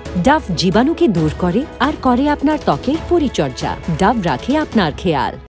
Dove জীবাণুকে দূর করে আর করে আপনার ত্বকের পরিচর্যা। ডাভ রাখে আপনার খেয়াল।